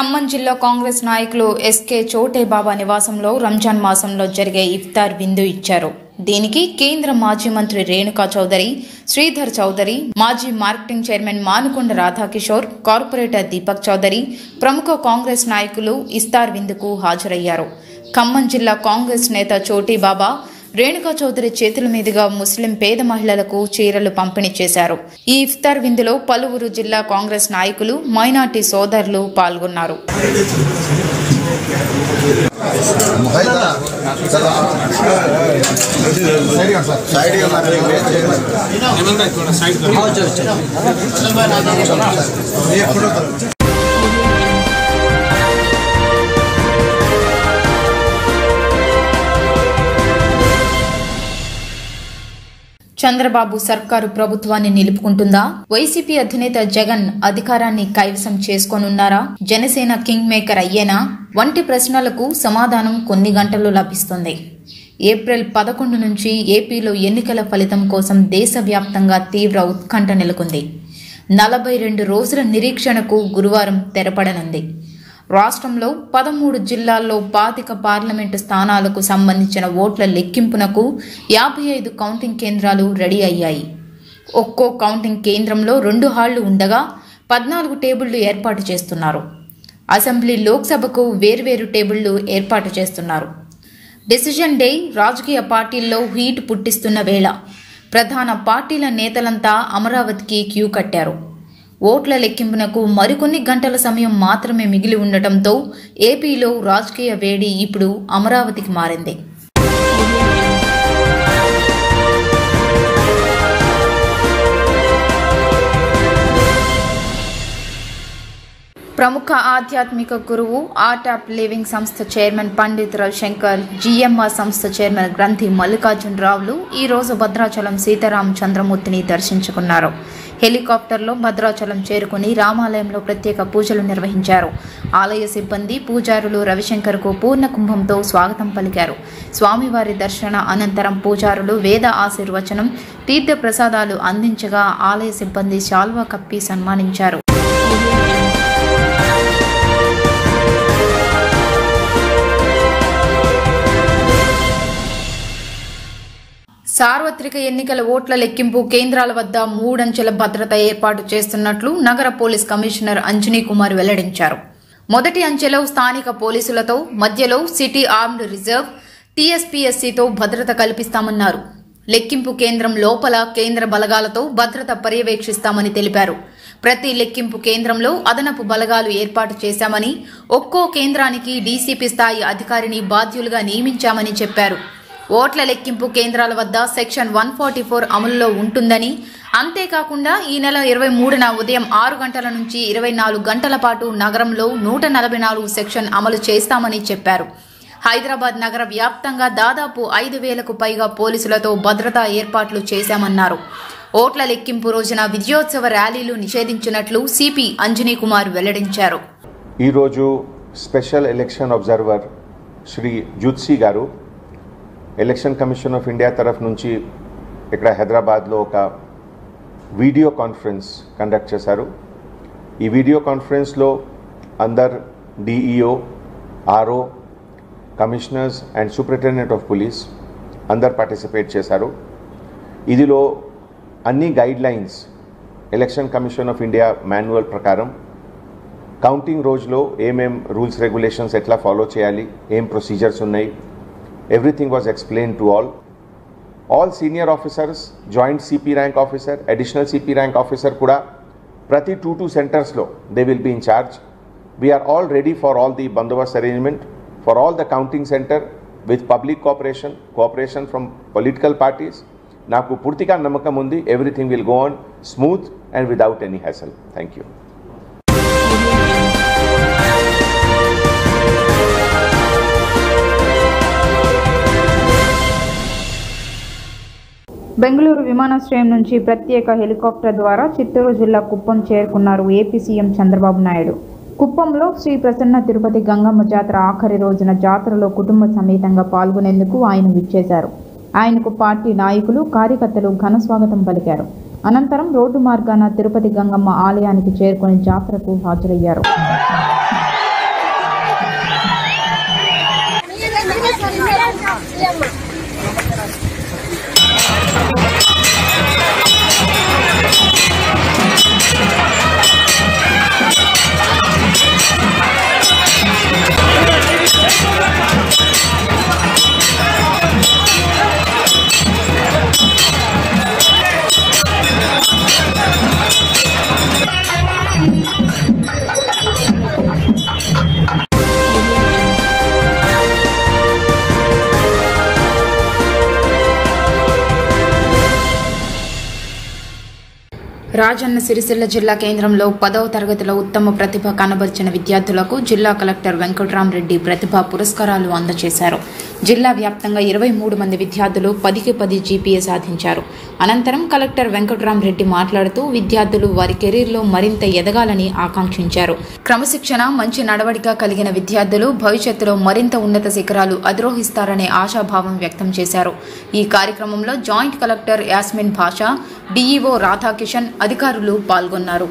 ఖమ్మం జిల్లా కాంగ్రెస్ నాయకులు ఎస్కే చోటే బాబా నివాసంలో రంజాన్ మాసంలో జరిగే ఇఫ్తార్ విందు ఇచ్చారు. దీనికి కేంద్ర మాజీ మంత్రి రేణుకా చౌదరి, శ్రీధర్ చౌదరి, మాజీ marketing chairman Manukonda Radhakishore, corporator Deepak Chowdary, ప్రముఖ కాంగ్రెస్ నాయకులు ఇఫ్తార్ విందుకు హాజరయ్యారు. ఖమ్మం జిల్లా కాంగ్రెస్ నేత చోటీ బాబా రేణుకా చౌదరి చేతుల మీదుగా ముస్లిం పేద మహిళలకు చీరలు పంపిణీ చేశారు. ఈ ఇఫ్తార్ విందులో పలువురు జిల్లా కాంగ్రెస్ నాయకులు, మైనార్టీ సోదరులు పాల్గొన్నారు. చంద్రబాబు సర్కారు ప్రభుత్వాన్ని నిలుపుకుంటుందా? వైసీపీ అధినేత జగన్ అధికారాన్ని కైవసం చేసుకోనున్నారా? జనసేన కింగ్ మేకర్ అయ్యేనా? వంటి ప్రశ్నలకు సమాధానం కొన్ని గంటల్లో లభిస్తుంది. ఏప్రిల్ 11 నుంచి ఏపీలో ఎన్నికల ఫలితం కోసం దేశవ్యాప్తంగా తీవ్ర ఉత్కంఠ నెలకొంది. 42 రోజుల నిరీక్షణకు గురువారం తెరపడనుంది. రాష్ట్రంలో 13 జిల్లాల్లో 25 పార్లమెంటు స్థానాలకు సంబంధించిన ఓట్ల లెక్కింపునకు 55 కౌంటింగ్ కేంద్రాలు రెడీ అయ్యాయి. ఒక్కో కౌంటింగ్ కేంద్రంలో 2 హాళ్లు ఉండగా 14 టేబుళ్లు ఏర్పాటు చేస్తున్నారు. అసెంబ్లీ, లోక్సభకు వేర్వేరు టేబుళ్లు ఏర్పాటు చేస్తున్నారు. డిసిజన్ డే రాజకీయ పార్టీల్లో హీట్ పుట్టిస్తున్న వేళ ప్రధాన పార్టీల నేతలంతా అమరావతికి క్యూ కట్టారు. ఓట్ల లెక్కింపునకు మరికొన్ని గంటల సమయం మాత్రమే మిగిలి ఉండటంతో ఏపీలో రాజకీయ వేడి ఇప్పుడు అమరావతికి మారింది. ప్రముఖ ఆధ్యాత్మిక గురువు, ఆర్ట్ ఆఫ్ లివింగ్ సంస్థ చైర్మన్ పండిత్ రవిశంకర్, జిఎంఆర్ సంస్థ చైర్మన్ గ్రంథి మల్లికార్జునరావులు ఈ రోజు భద్రాచలం సీతారామచంద్రమూర్తిని దర్శించుకున్నారు. హెలికాప్టర్లో భద్రాచలం చేరుకుని రామాలయంలో ప్రత్యేక పూజలు నిర్వహించారు. ఆలయ సిబ్బంది, పూజారులు రవిశంకర్కు పూర్ణ కుంభంతో స్వాగతం పలికారు. స్వామివారి దర్శన అనంతరం పూజారులు వేద ఆశీర్వచనం, తీర్థ ప్రసాదాలు అందించగా ఆలయ సిబ్బంది శాల్వా కప్పి సన్మానించారు. సార్వత్రిక ఎన్నికల ఓట్ల లెక్కింపు కేంద్రాల వద్ద 3 అంచెల భద్రత ఏర్పాటు చేస్తున్నట్లు నగర పోలీస్ కమిషనర్ అంజనీ కుమార్ వెల్లడించారు. మొదటి అంచెలో స్థానిక పోలీసులతో, మధ్యలో సిటీ ఆర్మ్డ్ రిజర్వ్, టీఎస్పీఎస్సీతో భద్రత కల్పిస్తామన్నారు. లెక్కింపు కేంద్రం లోపల కేంద్ర బలగాలతో భద్రత పర్యవేక్షిస్తామని తెలిపారు. ప్రతి లెక్కింపు కేంద్రంలో అదనపు బలగాలు ఏర్పాటు చేశామని, ఒక్కో కేంద్రానికి డీసీపీ స్థాయి అధికారిని బాధ్యులుగా నియమించామని చెప్పారు. ఓట్ల లెక్కింపు కేంద్రాల వద్ద సెక్షన్ 144 అమలులో ఉంటుందని, అంతేకాకుండా ఈ నెల 23న ఉదయం 6 గంటల నుంచి 24 గంటల పాటు నగరంలో 144 సెక్షన్ అమలు చేస్తామని చెప్పారు. హైదరాబాద్ నగర వ్యాప్తంగా దాదాపు 5,000కు పైగా పోలీసులతో భద్రతా ఏర్పాట్లు చేశామన్నారు. ఓట్ల లెక్కింపు రోజున విజయోత్సవ ర్యాలీలు నిషేధించినట్లు సిపి అంజనీ కుమార్ వెల్లడించారు. ఈరోజు special election observer Shri Jutshi garu election commission of India తరఫు నుంచి ఇక్కడ హైదరాబాద్లో ఒక వీడియో కాన్ఫరెన్స్ కండక్ట్ చేశారు. ఈ వీడియో కాన్ఫరెన్స్లో అందరు DEO, RO, commissioners and superintendent of police అందరు పార్టిసిపేట్ చేశారు. ఇదిలో అన్ని guidelines election commission of India manual ప్రకారం కౌంటింగ్ రోజులో ఏమేం రూల్స్ రెగ్యులేషన్స్ ఎట్లా ఫాలో చేయాలి, ఏం ప్రొసీజర్స్ ఉన్నాయి, everything was explained to all. All senior officers, joint CP rank officer, additional CP rank officer kuda prati 2 centers lo they will be in charge. We are all ready for all the bandobast arrangement for all the counting center with public cooperation from political parties. Naku purtiga namakam undi, everything will go on smooth and without any hassle. Thank you. Bengaluru విమానాశ్రయం నుంచి ప్రత్యేక helicopter ద్వారా చిత్తూరు జిల్లా కుప్పం చేరుకున్నారు AP CM Chandrababu Naidu. కుప్పంలో శ్రీ ప్రసన్న తిరుపతి గంగమ్మ జాతర ఆఖరి రోజున జాతరలో కుటుంబ సమేతంగా పాల్గొనేందుకు ఆయన విచ్చేశారు. ఆయనకు పార్టీ నాయకులు, కార్యకర్తలు ఘన స్వాగతం పలికారు. అనంతరం రోడ్డు మార్గాన తిరుపతి గంగమ్మ ఆలయానికి చేరుకుని జాతరకు హాజరయ్యారు. రాజన్న సిరిసిల్ల జిల్లా కేంద్రంలో 10వ తరగతిలో ఉత్తమ ప్రతిభ కనబర్చిన విద్యార్థులకు జిల్లా కలెక్టర్ వెంకట్రామరెడ్డి ప్రతిభా పురస్కారాలు అందజేశారు. జిల్లా వ్యాప్తంగా 23 మంది విద్యార్థులు 10కి 10 జీపీఏ సాధించారు. అనంతరం కలెక్టర్ వెంకట్రామరెడ్డి మాట్లాడుతూ విద్యార్థులు వారి కెరీర్లో మరింత ఎదగాలని ఆకాంక్షించారు. క్రమశిక్షణ, మంచి నడవడిక కలిగిన విద్యార్థులు భవిష్యత్తులో మరింత ఉన్నత శిఖరాలు అధిరోహిస్తారనే ఆశాభావం వ్యక్తం చేశారు. ఈ కార్యక్రమంలో జాయింట్ కలెక్టర్ యాస్మిన్ భాషా, డిఈఓ రాధాకిషన్ అధికారులు పాల్గొన్నారు.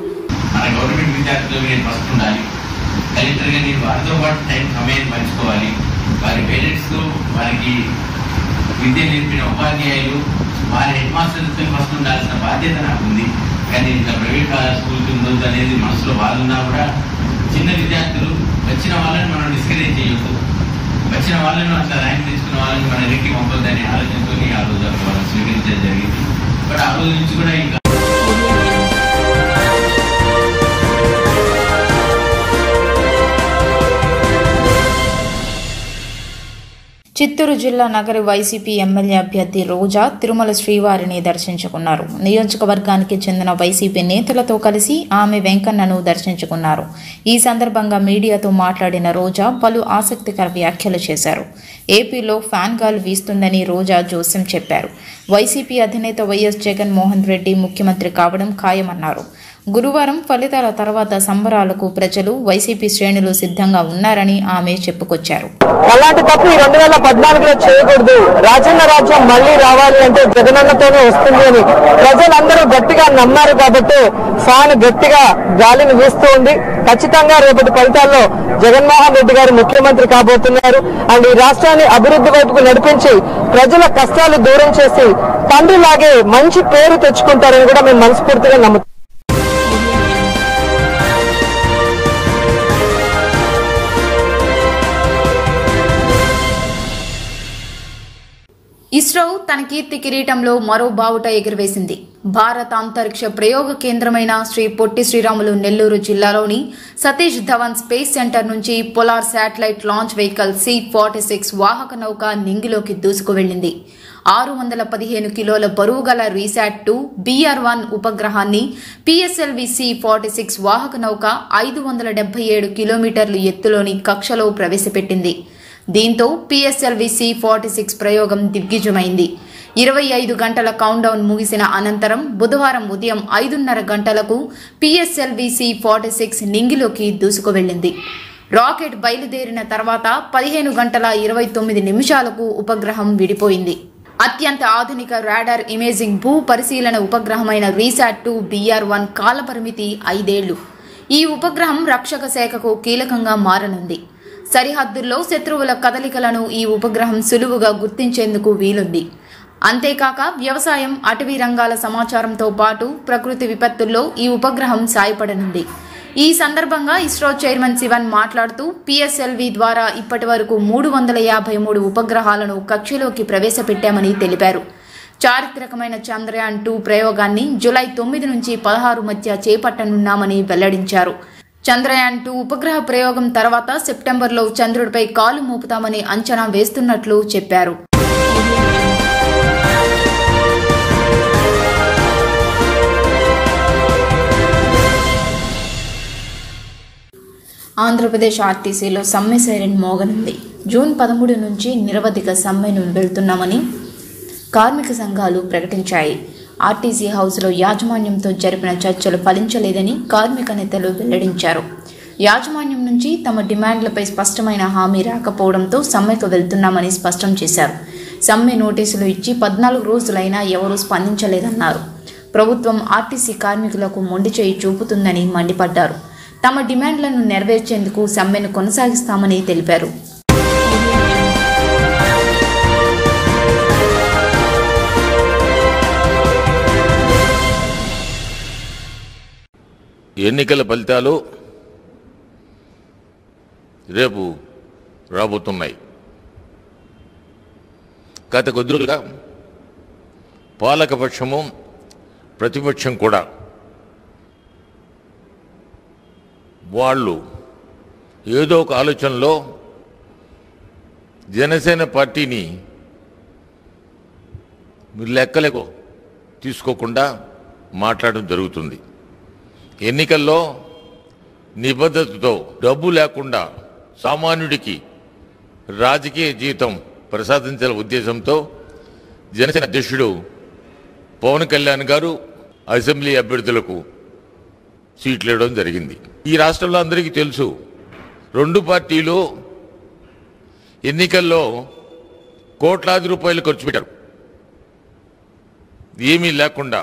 వారి పేరెంట్స్, వారికి విద్య నేర్పిన ఉపాధ్యాయులు, వారి హెడ్ మాస్టర్స్తో ఫస్ట్ ఉండాల్సిన బాధ్యత నాకు ఉంది. కానీ ఇంకా ప్రైవేట్ స్కూల్కి ఉండొద్దు అనేది మనసులో బాధున్నా కూడా చిన్న విద్యార్థులు వచ్చిన వాళ్ళని మనం డిస్కరేజ్ చేయొద్దు, వచ్చిన వాళ్ళను అట్లా ర్యాంక్ తెచ్చుకున్న వాళ్ళని మన రెక్కి పంపొద్దని ఆలోచనతో ఆ రోజు వాళ్ళని స్వీకరించడం జరిగింది. బట్ ఆ రోజు నుంచి కూడా ఇంకా చిత్తూరు జిల్లా నగరి వైసీపీ ఎమ్మెల్యే అభ్యర్థి రోజా తిరుమల శ్రీవారిని దర్శించుకున్నారు. నియోజకవర్గానికి చెందిన వైసీపీ నేతలతో కలిసి ఆమె వెంకన్నను దర్శించుకున్నారు. ఈ సందర్భంగా మీడియాతో మాట్లాడిన రోజా పలు ఆసక్తికర వ్యాఖ్యలు చేశారు. ఏపీలో ఫ్యాన్ గాలి వీస్తుందని రోజా జోస్యం చెప్పారు. వైసీపీ అధినేత వైఎస్ జగన్మోహన్ రెడ్డి ముఖ్యమంత్రి కావడం ఖాయమన్నారు. గురువారం ఫలితాల తర్వాత సంబరాలకు ప్రజలు, వైసీపీ శ్రేణులు సిద్ధంగా ఉన్నారని ఆమె చెప్పుకొచ్చారు. అలాంటి తప్పు 2014లో చేయకూడదు. రాజన్న రాజ్యం మళ్లీ రావాలి అంటే జగనన్నతోనే వస్తుంది అని ప్రజలందరూ గట్టిగా నమ్మారు కాబట్టి ఫ్యాన్ గట్టిగా గాలిని వీస్తూ ఉంది. ఖచ్చితంగా రేపటి ఫలితాల్లో జగన్మోహన్ రెడ్డి గారు ముఖ్యమంత్రి కాబోతున్నారు. అండ్ ఈ రాష్ట్రాన్ని అభివృద్ధి వైపుకు నడిపించి ప్రజల కష్టాలు దూరం చేసి తండ్రిలాగే మంచి పేరు తెచ్చుకుంటారని కూడా మేము మనస్ఫూర్తిగా నమ్ముతాం. ఇస్రో తన కీర్తి కిరీటంలో మరో బావుట ఎగురవేసింది. భారత అంతరిక్ష ప్రయోగ కేంద్రమైన శ్రీ పొట్టి శ్రీరాములు నెల్లూరు జిల్లాలోని సతీష్ ధవన్ స్పేస్ సెంటర్ నుంచి polar satellite launch vehicle C-46 వాహక నౌక నింగిలోకి దూసుకువెళ్లింది. 615 కిలోల బరువు గల రీశాట్-2 BR-1 ఉపగ్రహాన్ని PSLV C-46 వాహక నౌక 577 కిలోమీటర్లు ఎత్తులోని కక్షలో ప్రవేశపెట్టింది. దీంతో PSLV C-46 ప్రయోగం దిగ్విజయమైంది. 25 గంటల కౌంట్డౌన్ ముగిసిన అనంతరం బుధవారం ఉదయం 5:30 గంటలకు PSLV C-46 నింగిలోకి దూసుకువెళ్లింది. రాకెట్ బయలుదేరిన తర్వాత 15 గంటల 29 నిమిషాలకు ఉపగ్రహం విడిపోయింది. అత్యంత ఆధునిక రాడార్ ఇమేజింగ్ భూ పరిశీలన ఉపగ్రహమైన రీశాట్-2 BR-1 కాలపరిమితి 5 ఏళ్లు. ఈ ఉపగ్రహం రక్షక శాఖకు కీలకంగా మారనుంది. సరిహద్దుల్లో శత్రువుల కదలికలను ఈ ఉపగ్రహం సులువుగా గుర్తించేందుకు వీలుంది. అంతేకాక వ్యవసాయం, అటవీ రంగాల సమాచారంతో పాటు ప్రకృతి విపత్తుల్లో ఈ ఉపగ్రహం సాయపడనుంది. ఈ సందర్భంగా ఇస్రో చైర్మన్ శివన్ మాట్లాడుతూ PSLV ద్వారా ఇప్పటి వరకు 353 ఉపగ్రహాలను కక్షలోకి ప్రవేశపెట్టామని తెలిపారు. చారిత్రకమైన చంద్రయాన్-2 ప్రయోగాన్ని జూలై 9 నుంచి 16 మధ్య చేపట్టనున్నామని వెల్లడించారు. చంద్రయాన్-2 ఉపగ్రహ ప్రయోగం తర్వాత సెప్టెంబర్లో చంద్రుడిపై కాలు మోపుతామని అంచనా వేస్తున్నట్లు చెప్పారు. ఆంధ్రప్రదేశ్ ఆర్టీసీలో సమ్మె సైరన్ మోగనుంది. జూన్ 13 నుంచి నిరవధిక సమ్మెను వెళ్తున్నామని కార్మిక సంఘాలు ప్రకటించాయి. ఆర్టీసీ హౌస్లో యాజమాన్యంతో జరిపిన చర్చలు ఫలించలేదని కార్మిక నేతలు వెల్లడించారు. యాజమాన్యం నుంచి తమ డిమాండ్లపై స్పష్టమైన హామీ రాకపోవడంతో సమ్మెకు వెళ్తున్నామని స్పష్టం చేశారు. సమ్మె నోటీసులు ఇచ్చి 14 రోజులైనా ఎవరూ స్పందించలేదన్నారు. ప్రభుత్వం ఆర్టీసీ కార్మికులకు మొండి చేయి చూపుతుందని మండిపడ్డారు. తమ డిమాండ్లను నెరవేర్చేందుకు సమ్మెను కొనసాగిస్తామని తెలిపారు. ఎన్నికల ఫలితాలు రేపు రాబోతున్నాయి. గత కొద్ది రోజులుగా పాలకపక్షము, ప్రతిపక్షం కూడా వాళ్ళు ఏదో ఒక ఆలోచనలో జనసేన పార్టీని లెక్కలకు తీసుకోకుండా మాట్లాడడం జరుగుతుంది. ఎన్నికల్లో నిబద్ధతతో డబ్బు లేకుండా సామాన్యుడికి రాజకీయ జీవితం ప్రసాదించాల ఉద్దేశంతో జనసేన అధ్యక్షుడు పవన్ కళ్యాణ్ గారు అసెంబ్లీ అభ్యర్థులకు సీట్లు ఇవ్వడం జరిగింది. ఈ రాష్ట్రంలో అందరికీ తెలుసు, రెండు పార్టీలు ఎన్నికల్లో కోట్లాది రూపాయలు ఖర్చు పెట్టారు. ఏమీ లేకుండా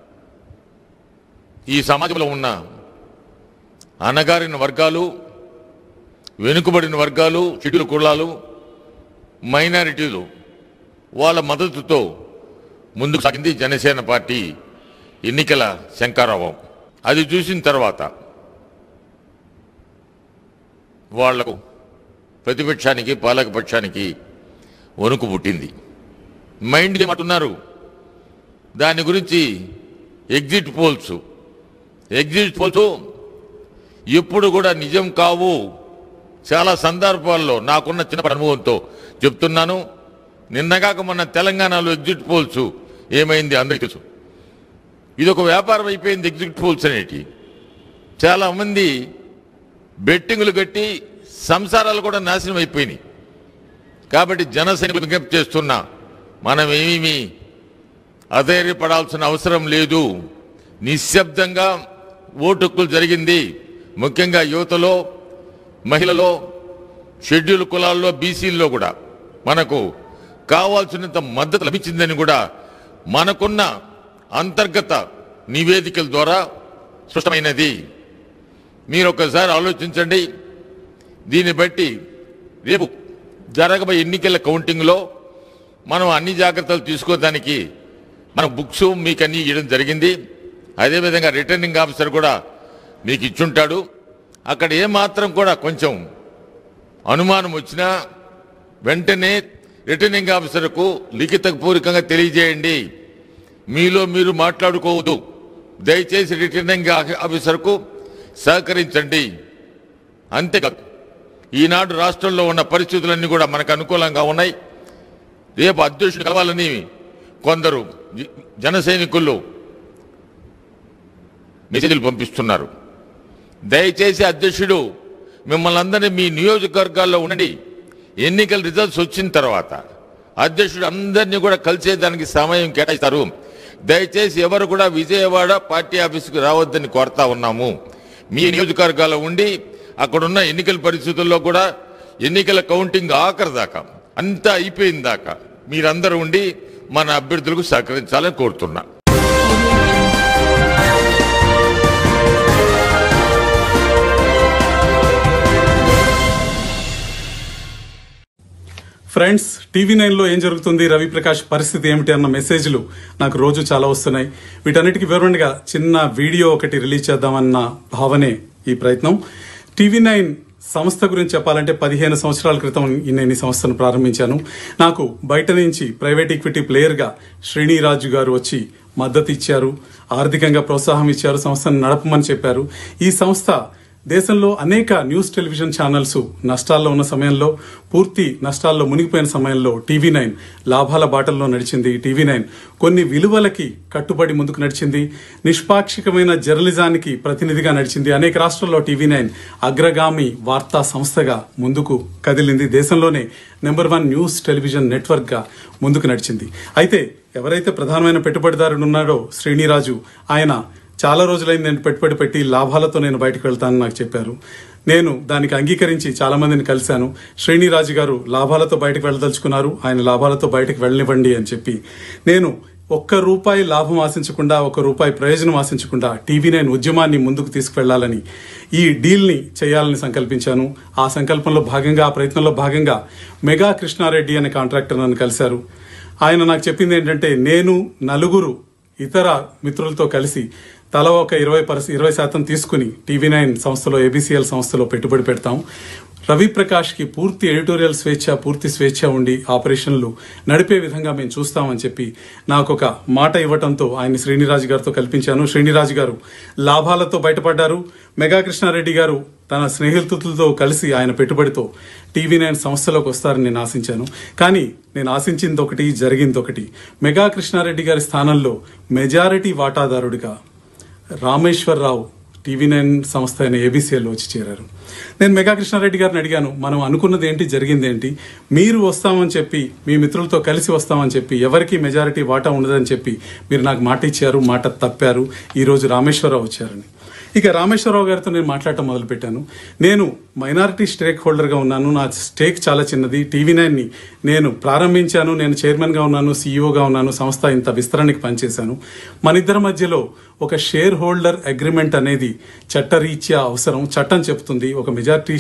ఈ సమాజంలో ఉన్న అణగారిన వర్గాలు, వెనుకబడిన వర్గాలు, షెడ్యూల్ కులాలు, మైనారిటీలు వాళ్ళ మద్దతుతో ముందుకు సాగింది జనసేన పార్టీ ఎన్నికల శంఖారావం. అది చూసిన తర్వాత వాళ్లకు ప్రతిపక్షానికి పాలకపక్షానికి వణుకు పుట్టింది. మైండ్ ఏమంటున్నారు దాని గురించి? ఎగ్జిట్ పోల్స్ ఎప్పుడు కూడా నిజం కావు. చాలా సందర్భాల్లో నాకున్న చిన్న అనుభవంతో చెప్తున్నాను. నిన్నగాక మొన్న తెలంగాణలో ఎగ్జిట్ పోల్స్ ఏమైంది అందరికీ తెలుసు. ఇది ఒక వ్యాపారం అయిపోయింది ఎగ్జిట్ పోల్స్ అనేటి. చాలామంది బెట్టింగులు కట్టి సంసారాలు కూడా నాశనం అయిపోయినాయి. కాబట్టి జనసేన విజ్ఞప్తి చేస్తున్నా, మనం ఏమీ అధైర్యపడాల్సిన అవసరం లేదు. నిశ్శబ్దంగా ఓటు హక్కులు జరిగింది. ముఖ్యంగా యువతలో, మహిళలో, షెడ్యూల్ కులాల్లో, బీసీల్లో కూడా మనకు కావాల్సినంత మద్దతు లభించిందని కూడా మనకున్న అంతర్గత నివేదికల ద్వారా స్పష్టమైనది. మీరు ఒకసారి ఆలోచించండి. దీన్ని బట్టి రేపు జరగబోయే ఎన్నికల కౌంటింగ్లో మనం అన్ని జాగ్రత్తలు తీసుకోవడానికి మన బుక్స్ మీకు అన్ని ఇవ్వడం జరిగింది. అదేవిధంగా రిటర్నింగ్ ఆఫీసర్ కూడా మీకు ఇచ్చుంటాడు. అక్కడ ఏమాత్రం కూడా కొంచెం అనుమానం వచ్చినా వెంటనే రిటర్నింగ్ ఆఫీసర్కు లిఖితపూర్వకంగా తెలియజేయండి. మీలో మీరు మాట్లాడుకోవద్దు. దయచేసి రిటర్నింగ్ ఆఫీసర్కు సహకరించండి. అంతేకాదు, ఈనాడు రాష్ట్రంలో ఉన్న పరిస్థితులన్నీ కూడా మనకు అనుకూలంగా ఉన్నాయి. రేపు అధ్యక్షుడు కావాలని కొందరు జన సైనికులు మెసేజ్లు పంపిస్తున్నారు. దయచేసి అధ్యక్షుడు మిమ్మల్ని అందరినీ మీ నియోజకవర్గాల్లో ఉండండి. ఎన్నికల రిజల్ట్స్ వచ్చిన తర్వాత అధ్యక్షుడు అందరినీ కూడా కలిసేదానికి సమయం కేటాయిస్తారు. దయచేసి ఎవరు కూడా విజయవాడ పార్టీ ఆఫీసుకు రావద్దని కోరుతా ఉన్నాము. మీ నియోజకవర్గాల్లో ఉండి అక్కడున్న ఎన్నికల పరిస్థితుల్లో కూడా ఎన్నికల కౌంటింగ్ ఆఖరి దాకా అంతా అయిపోయిన దాకా మీరందరూ ఉండి మన అభ్యర్థులకు సహకరించాలని కోరుతున్నా. ఫ్రెండ్స్, టీవీ9లో ఏం జరుగుతుంది, రవిప్రకాష్ పరిస్థితి ఏమిటి అన్న మెసేజ్లు నాకు రోజు చాలా వస్తున్నాయి. వీటన్నిటికీ వివరణగా చిన్న వీడియో ఒకటి రిలీజ్ చేద్దామన్న భావనే ఈ ప్రయత్నం. టీవీ9 సంస్థ గురించి చెప్పాలంటే 15 సంవత్సరాల క్రితం నేను ఈ సంస్థను ప్రారంభించాను. నాకు బయట నుంచి ప్రైవేట్ ఈక్విటీ ప్లేయర్గా శ్రీనిరాజు గారు వచ్చి మద్దతు ఇచ్చారు, ఆర్థికంగా ప్రోత్సాహం ఇచ్చారు, సంస్థను నడపమని చెప్పారు. ఈ సంస్థ దేశంలో అనేక న్యూస్ టెలివిజన్ ఛానల్స్ నష్టాల్లో ఉన్న సమయంలో, పూర్తి నష్టాల్లో మునిగిపోయిన సమయంలో టీవీ9 లాభాల బాటల్లో నడిచింది. టీవీ9 కొన్ని విలువలకి కట్టుబడి ముందుకు నడిచింది. నిష్పాక్షికమైన జర్నలిజానికి ప్రతినిధిగా నడిచింది. అనేక రాష్ట్రాల్లో టీవీ9 అగ్రగామి వార్తా సంస్థగా ముందుకు కదిలింది. దేశంలోనే నెంబర్ 1 న్యూస్ టెలివిజన్ నెట్వర్క్గా ముందుకు నడిచింది. అయితే ఎవరైతే ప్రధానమైన పెట్టుబడిదారుడు ఉన్నాడో శ్రీనిరాజు, ఆయన చాలా రోజులైంది నేను పెట్టుబడి పెట్టి లాభాలతో నేను బయటకు వెళ్తానని నాకు చెప్పారు. నేను దానికి అంగీకరించి చాలా మందిని కలిశాను. శ్రీనిరాజు గారు లాభాలతో బయటకు వెళ్ళదలుచుకున్నారు, ఆయన లాభాలతో బయటకు వెళ్ళనివ్వండి అని చెప్పి నేను ₹1 లాభం ఆశించకుండా, ₹1 ప్రయోజనం ఆశించకుండా టీవీ9 ఉద్యమాన్ని ముందుకు తీసుకువెళ్లాలని, ఈ డీల్ని చేయాలని సంకల్పించాను. ఆ సంకల్పంలో భాగంగా, ఆ ప్రయత్నంలో భాగంగా మెగా కృష్ణారెడ్డి అనే కాంట్రాక్టర్ నన్ను కలిశారు. ఆయన నాకు చెప్పింది ఏంటంటే, నేను 4 ఇతర మిత్రులతో కలిసి తల ఒక 20% తీసుకుని టీవీ9 సంస్థలో, ఏబీసీఎల్ సంస్థలో పెట్టుబడి పెడతాం. రవి ప్రకాష్ కి పూర్తి ఎడిటోరియల్ స్వేచ్ఛ, పూర్తి స్వేచ్ఛ ఉండి ఆపరేషన్లు నడిపే విధంగా మేము చూస్తామని చెప్పి నాకు ఒక మాట ఇవ్వడంతో ఆయన శ్రీనిరాజు గారితో కల్పించాను. శ్రీనిరాజు గారు లాభాలతో బయటపడ్డారు. మెగా కృష్ణారెడ్డి గారు తన స్నేహితులతో కలిసి ఆయన పెట్టుబడితో TV9 సంస్థలోకి వస్తారని నేను ఆశించాను. కానీ నేను ఆశించింది ఒకటి, జరిగింది ఒకటి. మెగా కృష్ణారెడ్డి గారి స్థానంలో మెజారిటీ వాటాదారుడిగా రామేశ్వరరావు TV9 సంస్థ అయిన ABCలో వచ్చి చేరారు. నేను మెగా కృష్ణారెడ్డి గారిని అడిగాను, మనం అనుకున్నది ఏంటి, జరిగింది ఏంటి? మీరు వస్తామని చెప్పి, మీ మిత్రులతో కలిసి వస్తామని చెప్పి, ఎవరికి మెజారిటీ వాటా ఉండదని చెప్పి మీరు నాకు మాట ఇచ్చారు, మాట తప్పారు. ఈరోజు రామేశ్వరరావు వచ్చారని. ఇక రామేశ్వరరావు గారితో నేను మాట్లాడటం మొదలుపెట్టాను. నేను మైనారిటీ స్టేక్ హోల్డర్గా ఉన్నాను. నా స్టేక్ చాలా చిన్నది. TV9ని నేను ప్రారంభించాను. నేను చైర్మన్గా ఉన్నాను, CEOగా ఉన్నాను. సంస్థ ఇంత విస్తరణకి పనిచేశాను. మన ఇద్దరి మధ్యలో ఒక షేర్ హోల్డర్ అగ్రిమెంట్ అనేది చట్టరీత్యా అవసరం. చట్టం చెప్తుంది ఒక మెజారిటీ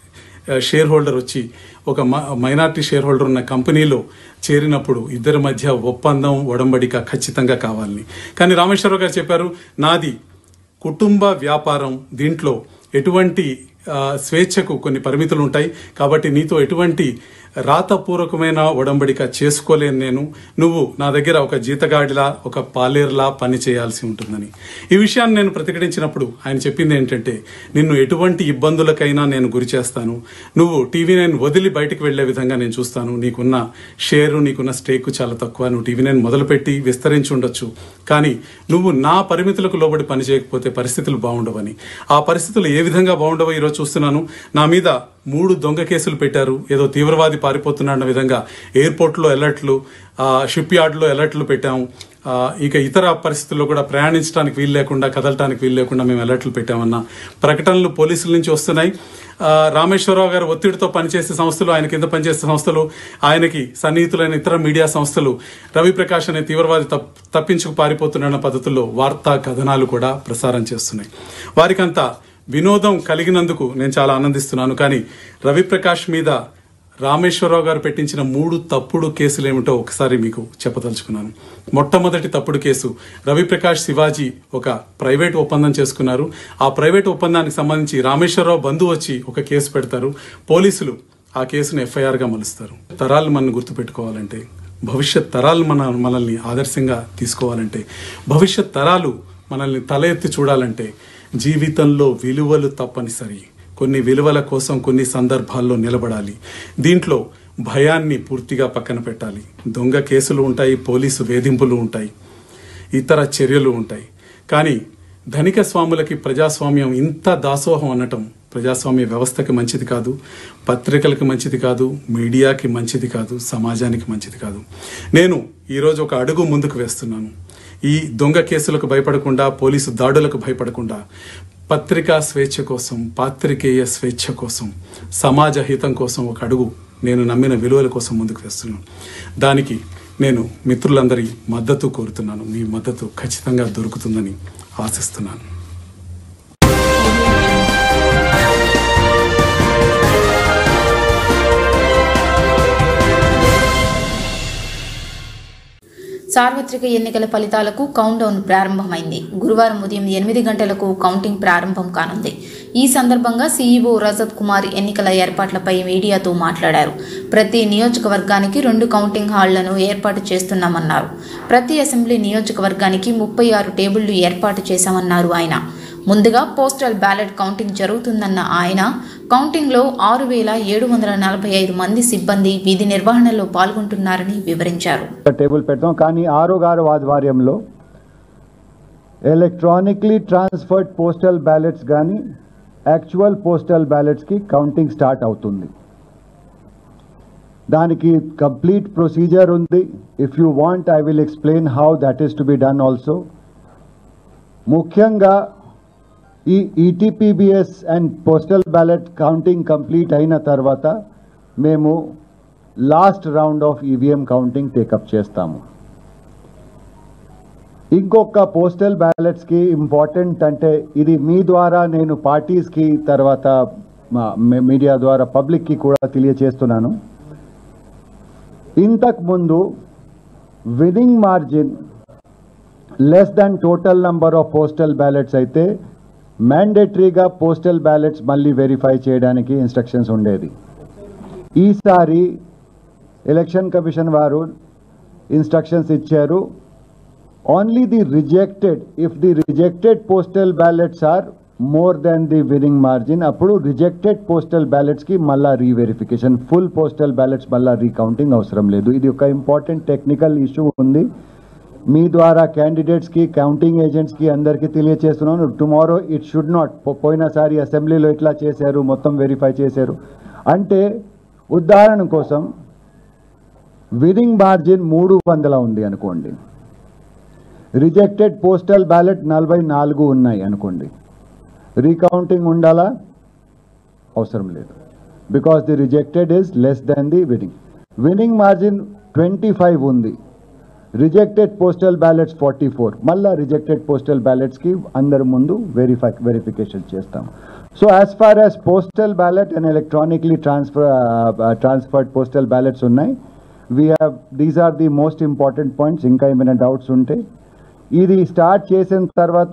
షేర్ హోల్డర్ వచ్చి ఒక మైనారిటీ షేర్ హోల్డర్ ఉన్న కంపెనీలో చేరినప్పుడు ఇద్దరి మధ్య ఒప్పందం, ఒడంబడిక ఖచ్చితంగా కావాలని. కానీ రామేశ్వరరావు గారు చెప్పారు, నాది కుటుంబ వ్యాపారం, దీంట్లో ఎటువంటి స్వేచ్ఛకు కొన్ని పరిమితులు ఉంటాయి, కాబట్టి నీతో ఎటువంటి రాతపూర్వకమైన ఒడంబడిక చేసుకోలేను నేను. నువ్వు నా దగ్గర ఒక జీతగాడిలా, ఒక పాలేరులా పని చేయాల్సి ఉంటుందని. ఈ విషయాన్ని నేను ప్రతిఘటించినప్పుడు ఆయన చెప్పింది ఏంటంటే, నిన్ను ఎటువంటి ఇబ్బందులకైనా నేను గురి చేస్తాను, నువ్వు TV9 వదిలి బయటకు వెళ్లే విధంగా నేను చూస్తాను. నీకున్న షేరు, నీకున్న స్టేక్ చాలా తక్కువ. నువ్వు TV9 మొదలుపెట్టి విస్తరించి ఉండొచ్చు, కానీ నువ్వు నా పరిమితులకు లోబడి పని చేయకపోతే పరిస్థితులు బాగుండవని. ఆ పరిస్థితులు ఏ విధంగా బాగుండవో ఈరోజు చూస్తున్నాను. నా మీద 3 దొంగ కేసులు పెట్టారు. ఏదో తీవ్రవాది పారిపోతున్నాడన్న విధంగా ఎయిర్పోర్ట్లో అలర్ట్లు, షిప్ యార్డ్లో అలర్ట్లు పెట్టాము. ఇక ఇతర పరిస్థితుల్లో కూడా ప్రయాణించడానికి వీలు లేకుండా, కదలటానికి వీలు లేకుండా మేము అలర్ట్లు పెట్టామన్న ప్రకటనలు పోలీసుల నుంచి వస్తున్నాయి. రామేశ్వరరావు గారు ఒత్తిడితో పనిచేసే సంస్థలు, ఆయన కింద పనిచేసే సంస్థలు, ఆయనకి సన్నిహితులైన ఇతర మీడియా సంస్థలు రవి ప్రకాష్ అనే తీవ్రవాది తప్పించుకు పారిపోతున్నాడన్న పద్ధతుల్లో వార్తా కథనాలు కూడా ప్రసారం చేస్తున్నాయి. వారికంతా వినోదం కలిగినందుకు నేను చాలా ఆనందిస్తున్నాను. కానీ రవిప్రకాష్ మీద రామేశ్వరరావు గారు పెట్టించిన 3 తప్పుడు కేసులు ఏమిటో ఒకసారి మీకు చెప్పదలుచుకున్నాను. మొట్టమొదటి తప్పుడు కేసు, రవిప్రకాష్ శివాజీ ఒక ప్రైవేట్ ఒప్పందం చేసుకున్నారు. ఆ ప్రైవేట్ ఒప్పందానికి సంబంధించి రామేశ్వరరావు బంధువు వచ్చి ఒక కేసు పెడతారు. పోలీసులు ఆ కేసును FIRగా మలుస్తారు. తరాలు మనల్ని గుర్తుపెట్టుకోవాలంటే, భవిష్యత్ తరాలు మనల్ని ఆదర్శంగా తీసుకోవాలంటే, భవిష్యత్ తరాలు మనల్ని తల ఎత్తి చూడాలంటే జీవితంలో విలువలు తప్పనిసరి. కొన్ని విలువల కోసం కొన్ని సందర్భాల్లో నిలబడాలి. దీంట్లో భయాన్ని పూర్తిగా పక్కన పెట్టాలి. దొంగ కేసులు ఉంటాయి, పోలీసు వేధింపులు ఉంటాయి, ఇతర చర్యలు ఉంటాయి. కానీ ధనిక స్వాములకి ప్రజాస్వామ్యం ఇంత దాసోహం అనటం ప్రజాస్వామ్య వ్యవస్థకి మంచిది కాదు, పత్రికలకు మంచిది కాదు, మీడియాకి మంచిది కాదు, సమాజానికి మంచిది కాదు. నేను ఈరోజు ఒక అడుగు ముందుకు వేస్తున్నాను. ఈ దొంగ కేసులకు భయపడకుండా, పోలీసు దాడులకు భయపడకుండా, పత్రికా స్వేచ్ఛ కోసం, పాత్రికేయ స్వేచ్ఛ కోసం, సమాజ హితం కోసం ఒక అడుగు నేను నమ్మిన విలువల కోసం ముందుకు వేస్తున్నాను. దానికి నేను మిత్రులందరి మద్దతు కోరుతున్నాను. మీ మద్దతు ఖచ్చితంగా దొరుకుతుందని ఆశిస్తున్నాను. సార్వత్రిక ఎన్నికల ఫలితాలకు కౌంట్డౌన్ ప్రారంభమైంది. గురువారం ఉదయం 8 గంటలకు కౌంటింగ్ ప్రారంభం కానుంది. ఈ సందర్భంగా CEO రజత్ కుమార్ ఎన్నికల ఏర్పాట్లపై మీడియాతో మాట్లాడారు. ప్రతి నియోజకవర్గానికి 2 కౌంటింగ్ హాళ్లను ఏర్పాటు చేస్తున్నామన్నారు. ప్రతి అసెంబ్లీ నియోజకవర్గానికి 36 టేబుళ్లు ఏర్పాటు చేశామన్నారు ఆయన. ముందుగా పోస్టల్ బ్యాలెట్ కౌంటింగ్ జరుగుతుందన్న ఆయన కౌంటింగ్లో 6,745 మంది సిబ్బంది విధి నిర్వహణలో పాల్గొంటున్నారని వివరించారు. టేబుల్ పెడతాం, కానీ ఆరో గారు ఆధ్వర్యంలో ఎలక్ట్రానిక్లీ ట్రాన్స్ఫర్డ్ పోస్టల్ బ్యాలెట్స్ కానీ యాక్చువల్ పోస్టల్ బ్యాలెట్స్కి కౌంటింగ్ స్టార్ట్ అవుతుంది. దానికి కంప్లీట్ ప్రొసీజర్ ఉంది. If you want I will explain how that is to be done also. ముఖ్యంగా ఈ ETPBS and postal ballot counting complete అయిన తర్వాత మేము last round of EVM counting take up చేస్తాము. ఇంకొక పోస్టల్ బ్యాలెట్స్కి ఇంపార్టెంట్ అంటే, ఇది మీ ద్వారా నేను పార్టీస్కి, తర్వాత మీడియా ద్వారా పబ్లిక్కి కూడా తెలియచేస్తున్నాను. ఇంతకుముందు winning margin less than total number of postal ballots అయితే మ్యాండేటరీగా పోస్టల్ బ్యాలెట్స్ మళ్ళీ వెరిఫై చేయడానికి ఇన్స్ట్రక్షన్స్ ఉండేది. ఈసారి ఎలక్షన్ కమిషన్ వారు ఇన్స్ట్రక్షన్స్ ఇచ్చారు, only the rejected, if the rejected postal ballots are more than the winning margin, అప్పుడు రిజెక్టెడ్ పోస్టల్ బ్యాలెట్స్కి మళ్ళా రీవెరిఫికేషన్, ఫుల్ పోస్టల్ బ్యాలెట్స్ మళ్ళా రీకౌంటింగ్ అవసరం లేదు. ఇది ఒక ఇంపార్టెంట్ టెక్నికల్ ఇష్యూ ఉంది. మీ ద్వారా క్యాండిడేట్స్కి, కౌంటింగ్ ఏజెంట్స్కి అందరికీ తెలియచేస్తున్నాను. టుమారో ఇట్ షుడ్ నాట్, పోయినసారి అసెంబ్లీలో ఇట్లా చేశారు, మొత్తం వెరిఫై చేశారు అంటే, ఉదాహరణ కోసం విన్నింగ్ మార్జిన్ 300 ఉంది అనుకోండి, రిజెక్టెడ్ పోస్టల్ బ్యాలెట్ 44 ఉన్నాయి అనుకోండి, రీకౌంటింగ్ ఉండాలా? అవసరం లేదు, because the rejected is less than the winning. Winning margin 25 ఉంది, రిజెక్టెడ్ పోస్టల్ బ్యాలెట్స్ 44, మళ్ళా రిజెక్టెడ్ పోస్టల్ బ్యాలెట్స్కి అందరి ముందు వెరిఫికేషన్ చేస్తాం. So as far as postal ballot and electronically transferred postal ballots ఉన్నాయి, these are the most important points. ఇంకా ఏమైనా doubts ఉంటే, ఇది స్టార్ట్ చేసిన తర్వాత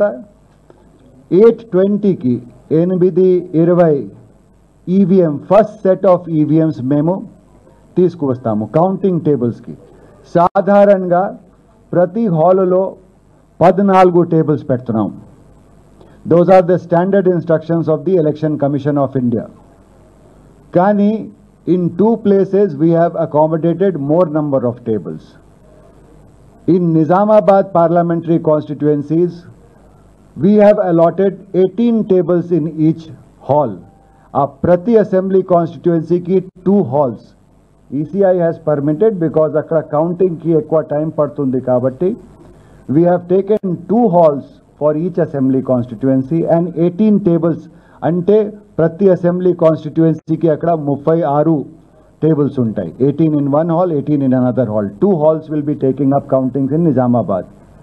8:20కి 8:20 EVM, first set of EVMs మేము తీసుకువస్తాము కౌంటింగ్ టేబుల్స్కి. సాధారణంగా ప్రతి హాలులో 14 టేబుల్స్ పెడుతున్నాం. Those are the standard instructions of the election commission of India. కానీ in 2 places we have accommodated more number of tables. In Nizamabad parliamentary constituencies, we have allotted 18 tables in each hall. Prati assembly constituency ki 2 halls. ECI has permitted because akkada counting ki ekwa time padtundi kabatti, we have taken 2 halls for each assembly constituency and 18 tables. Ante ప్రతి assembly కాన్స్టిట్యుయెన్సీకి అక్కడ 36 tables ఉంటాయి. 18 in one hall, 18 in another hall. 2 halls will be taking up countings in Nizamabad.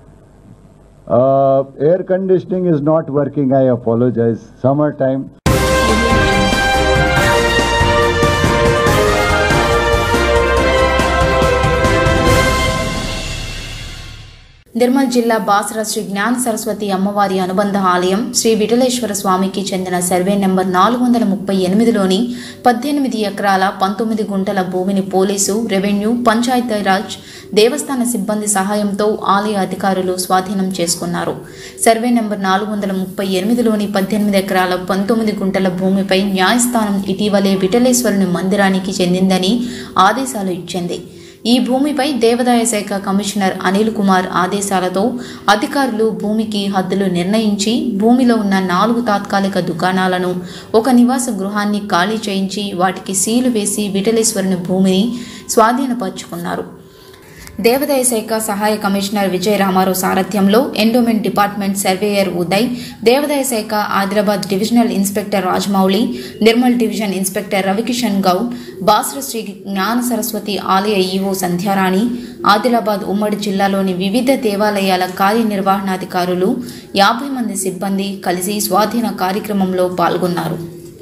Air conditioning is not working, I apologize. Summer time. Nirmal జిల్లా బాసర శ్రీ జ్ఞాన సరస్వతి అమ్మవారి అనుబంధ ఆలయం శ్రీ విఠలేశ్వర స్వామికి చెందిన సర్వే నెంబర్ 438లోని 18 ఎకరాల 19 గుంటల భూమిని పోలీసు, రెవెన్యూ, పంచాయతీరాజ్, దేవస్థాన సిబ్బంది సహాయంతో ఆలయ అధికారులు స్వాధీనం చేసుకున్నారు. సర్వే నెంబర్ 438లోని 18 ఎకరాల 19 గుంటల భూమిపై న్యాయస్థానం ఇటీవలే విఠలేశ్వరుని మందిరానికి చెందిందని ఆదేశాలు ఇచ్చింది. ఈ భూమిపై దేవాదాయ శాఖ కమిషనర్ అనిల్ కుమార్ ఆదేశాలతో అధికారులు భూమికి హద్దులు నిర్ణయించి భూమిలో ఉన్న 4 తాత్కాలిక దుకాణాలను, ఒక నివాస గృహాన్ని ఖాళీ చేయించి వాటికి సీలు వేసి విఠలేశ్వరుని భూమిని స్వాధీనపరుచుకున్నారు. దేవాదాయ శాఖ సహాయ కమిషనర్ విజయ రామారావు సారథ్యంలో ఎండోమెంట్ డిపార్ట్మెంట్ సర్వేయర్ ఉదయ్, దేవాదాయ శాఖ Adilabad divisional inspector Rajamouli, Nirmal division inspector Ravikishan Goud, Basara Sri Gnana Saraswati ఆలయ ఈవో సంధ్యారాణి, ఆదిలాబాద్ ఉమ్మడి జిల్లాలోని వివిధ దేవాలయాల కార్యనిర్వహణాధికారులు 50 మంది సిబ్బంది కలిసి స్వాధీన కార్యక్రమంలో పాల్గొన్నారు.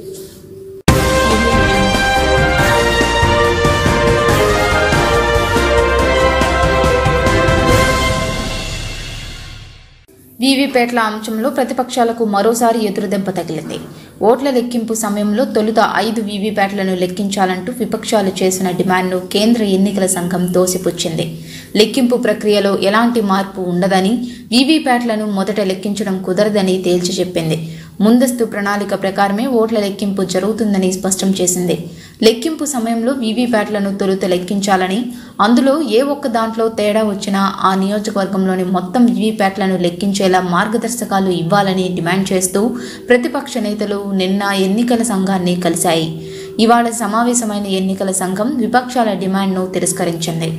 వీవీప్యాట్ల అంశంలో ప్రతిపక్షాలకు మరోసారి ఎదురుదెబ్బ తగిలింది. ఓట్ల లెక్కింపు సమయంలో తొలుత 5 వీవీప్యాట్లను లెక్కించాలంటూ విపక్షాలు చేసిన డిమాండ్ను కేంద్ర ఎన్నికల సంఘం తోసిపుచ్చింది. లెక్కింపు ప్రక్రియలో ఎలాంటి మార్పు ఉండదని, వీవీప్యాట్లను మొదట లెక్కించడం కుదరదని తేల్చి చెప్పింది. ముందస్తు ప్రణాళిక ప్రకారమే ఓట్ల లెక్కింపు జరుగుతుందని స్పష్టం చేసింది. లెక్కింపు సమయంలో వీవీప్యాట్లను తొలుత లెక్కించాలని, అందులో ఏ ఒక్క దాంట్లో తేడా వచ్చినా ఆ నియోజకవర్గంలోని మొత్తం వీవీప్యాట్లను లెక్కించేలా మార్గదర్శకాలు ఇవ్వాలని డిమాండ్ చేస్తూ ప్రతిపక్ష నేతలు నిన్న ఎన్నికల సంఘాన్ని కలిశాయి. ఇవాళ సమావేశమైన ఎన్నికల సంఘం విపక్షాల డిమాండ్ను తిరస్కరించింది.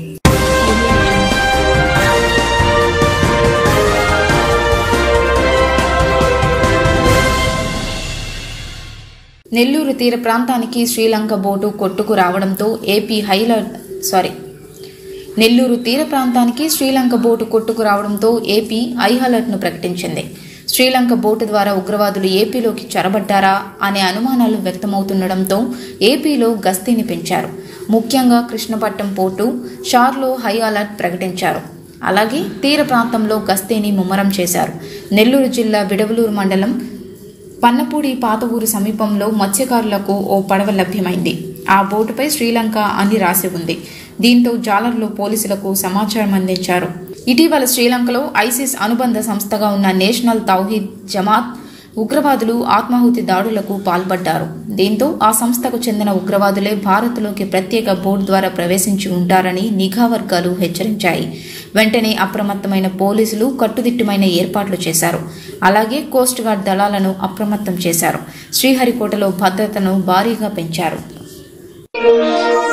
నెల్లూరు తీర ప్రాంతానికి శ్రీలంక బోటు కొట్టుకు రావడంతో నెల్లూరు తీర ప్రాంతానికి శ్రీలంక బోటు కొట్టుకు రావడంతో ఏపీ హై అలర్ట్ను ప్రకటించింది. శ్రీలంక బోటు ద్వారా ఉగ్రవాదులు ఏపీలోకి చొరబడ్డారా అనే అనుమానాలు వ్యక్తమవుతుండటంతో ఏపీలో గస్తీని పెంచారు. ముఖ్యంగా కృష్ణపట్నం పోర్టు, షార్లో హై అలర్ట్ ప్రకటించారు. అలాగే తీర ప్రాంతంలో గస్తీని ముమ్మరం చేశారు. నెల్లూరు జిల్లా విడవలూరు మండలం పన్నపూడి పాత ఊరు సమీపంలో మత్స్యకారులకు ఓ పడవ లభ్యమైంది. ఆ బోటుపై శ్రీలంక అని రాసి ఉంది. దీంతో జాలర్లు పోలీసులకు సమాచారం అందించారు. ఇటీవల శ్రీలంకలో ఐసిస్ అనుబంధ సంస్థగా ఉన్న నేషనల్ తౌహీద్ జమాత్ ఉగ్రవాదులు ఆత్మాహుతి దాడులకు పాల్పడ్డారు. దీంతో ఆ సంస్థకు చెందిన ఉగ్రవాదులే భారత్లోకి ప్రత్యేక బోట్ ద్వారా ప్రవేశించి ఉంటారని నిఘా వర్గాలు హెచ్చరించాయి. వెంటనే అప్రమత్తమైన పోలీసులు కట్టుదిట్టమైన ఏర్పాట్లు చేశారు. అలాగే కోస్ట్ గార్డ్ దళాలను అప్రమత్తం చేశారు. శ్రీహరికోటలో భద్రతను భారీగా పెంచారు.